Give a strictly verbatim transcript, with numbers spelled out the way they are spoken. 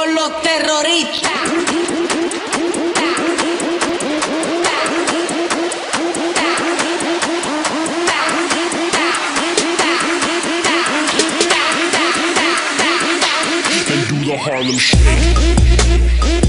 con los terroristas. And do the Harlem Shake.